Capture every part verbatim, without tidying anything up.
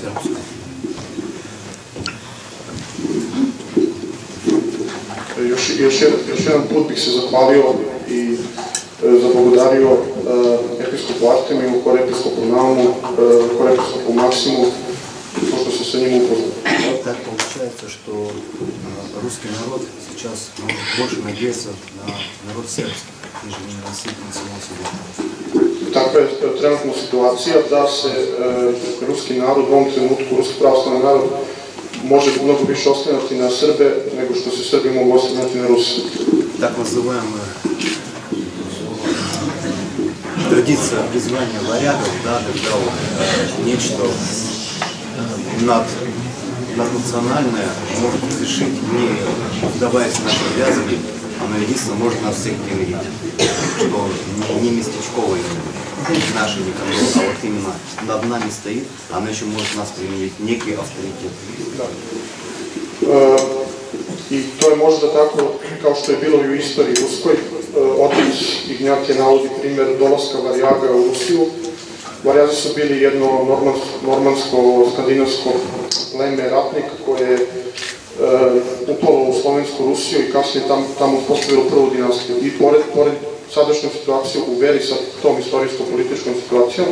srpsko. Još, još, jedan, još jedan put bih se zahvalio i e, zablagodario e, episkopu Artemiju, korepiskopu Naumu, e, korepiskopu Maksimu, pošto se sa njim upoznao. Так получается, что русский народ сейчас может больше надеяться на народ сербский, нежели на самого себя. Takva je trenutna situacija da se e, ruski narod, u ovom trenutku, ruski pravoslavni narod, može mnogo više oslanjati na Srbe nego što se Srbi mogu oslanjati na Rusi. Так называемая традиция призвания варягов, да, когда вот, нечто над, наднациональное может разрешить, не вдаваясь в наши обязанности, оно единственно может нас всех примирить, что не местечковое наше никого, а вот именно над нами стоит, оно еще может нас примирить, некий авторитет. Da. E, I to je možda tako, kao što je bilo i u istoriji ruskoj. E, otac Ignjatije navodi primjer dolaska Varjaga u Rusiju. Varjazi su bili jedno normansko-skandinavsko pleme ratnika koje je e, upalo u Slovensku Rusiju i kasnije tam, tamo postavilo prvu dinastiju. I pored, pored sadašnju situaciju u veri sa tom istorijsko-političkom situacijom,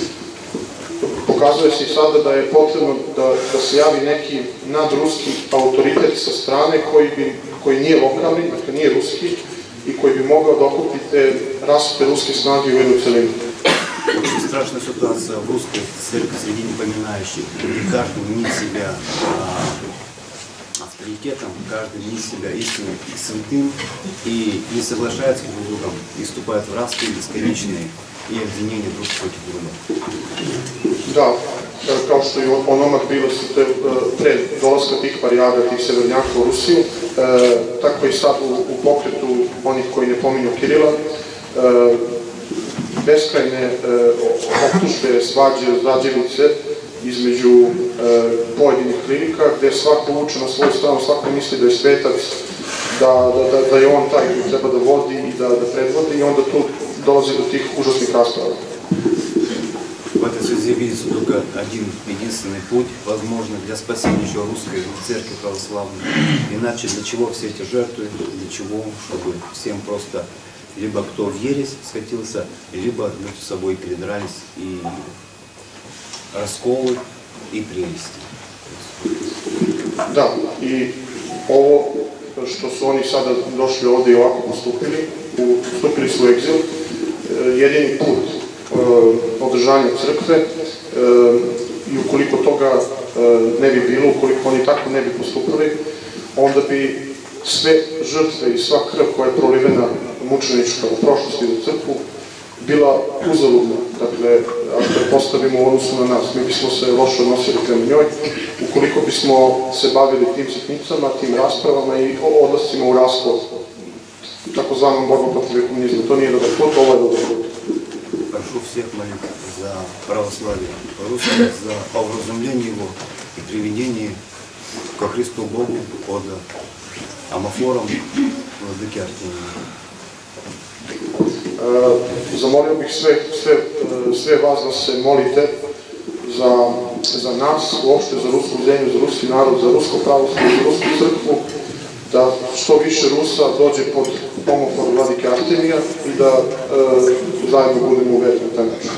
pokazuje se i sada da je potrebno da, da se javi neki nadruski autoritet sa strane koji, bi, koji nije lokalni, dakle nije ruski, i koji bi mogao da okupi te rasute ruske snage u jednu celinu. Очень страшная ситуация в русской церкви среди непоминающих, где каждый мнит себя а, авторитетом, каждый мнит себя истинным и святым, и не соглашается друг с другом, и вступает в распри бесконечные и обвинения друг против друга. Da, kao što je onomak bilo su te, pre dolaska tih Varjaga, tih severnjaka u Rusiju, e, tako i sad u, u pokretu onih koji ne pominju Kirila, e, beskrajne e, optužbe, svađe, zađevice između e, pojedinih klerika, gde svako uče na svoju stranu, svako misli da je svetac, da, da, da, da je on taj koji treba da vodi i da, da predvodi, i onda tu dolazi do tih užasnih rasprava. В этой связи видится только один единственный путь, возможно, для спасения еще русской церкви православной. Иначе для чего все эти жертвы, для чего, чтобы всем просто либо кто в ересь скатился, либо между собой передрались и расколы и прелести. Da, i ovo što su oni sada došli ovde i ovako postupili, ustupili su u egzil, jedini put održanja crkve, i ukoliko toga ne bi bilo, ukoliko oni tako ne bi postupili, onda bi sve žrtve i sva krv koja je prolivena mučenička u prošlosti za crkvu bila uzaludna. Dakle, ako je postavimo u odnosu na nas, mi bismo se loše odnosili prema njoj, ukoliko bismo se bavili tim sitnicama, tim raspravama i odlascima u raskol, takozvanom borbom protiv komunizma. To nije dobar put, ovo je dobar put. Прошу всех молить за православие русское, за образумление его и приведение ко Христу Богу под амофором владыки Артемия. Zamolio bih sve, sve, sve vas da se molite za, za nas, uopšte za rusku zemlju, za ruski narod, za rusko pravoslavlje, za rusku crkvu, da što više Rusa dođe pod pomofor vladike Artemija i da e, zajedno budemo uvereni na taj način.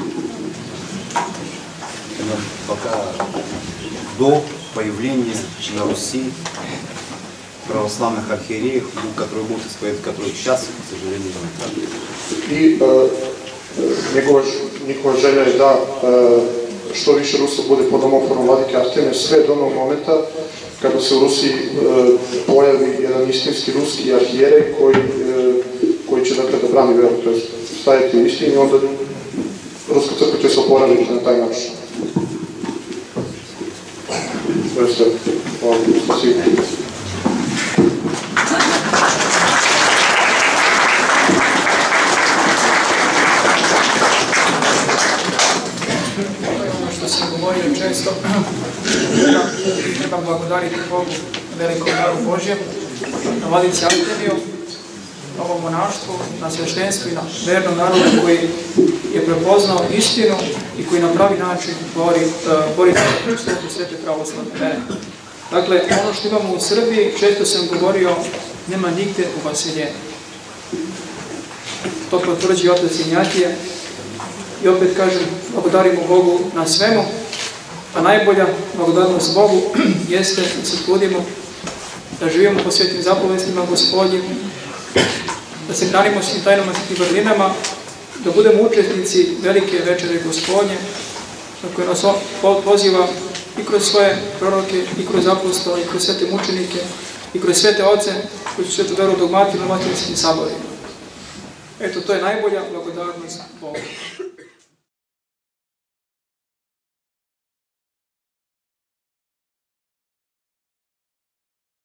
Пока до появления на Руси православных архиереев, которые будут исповедовать, которых сейчас, к сожалению, не так. I e, njegova, njihova želja je da e, što više Rusa bude pod pomoforom vladike Artemija, sve do onog momenta kada se u Rusiji e, pojavi jedan istinski ruski arhijerej koji, e, koji će dakle da brani veru, to je stajati u istini, i onda ruska crkva će se oporaviti na taj način. To je sve. Hvala. Spasibo. Što sam govorio često, treba blagodariti Bogu, velikom daru Božjem, na vladici Artemiju, na ovom monaštvu, na sveštenstvu i na vernom narodu koji je prepoznao istinu i koji na pravi način bori, bori za svetu svete pravoslavne vere. Dakle, ono što imamo u Srbiji, često sam govorio, nema nigde u vaseljenju. To potvrđuje otac Ignjatije i opet kažem, blagodarimo Bogu na svemu, a najbolja blagodarnost Bogu jeste da se trudimo da živimo po svetim zapovestima Gospodnjim, da se hranimo svim tajnama i vrlinama, da budemo učesnici velike večere Gospodnje, na koje nas poziva i kroz svoje proroke, i kroz apostola, i kroz svete mučenike, i kroz svete oce koji su svetu veru dogmatili na materinskim saborima. Eto, to je najbolja blagodarnost Bogu.